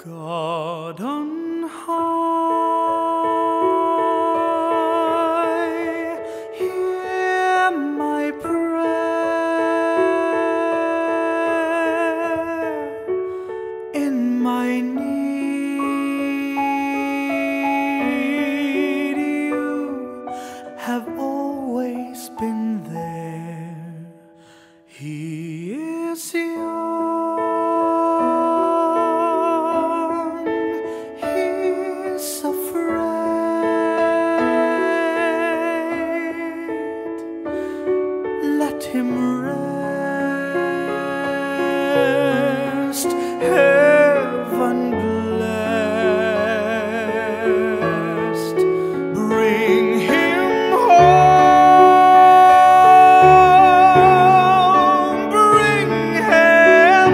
God on high, hear my prayer. In my need, you have always been there. He is young, he's afraid. Let him rest, heaven blessed. Bring him home, bring him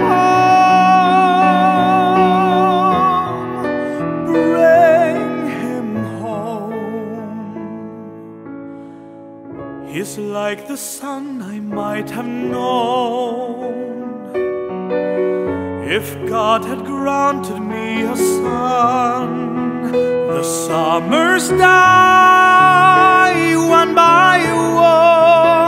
home, bring him home. He's like the sun I might have known if God had granted me a son. The summers die one by one.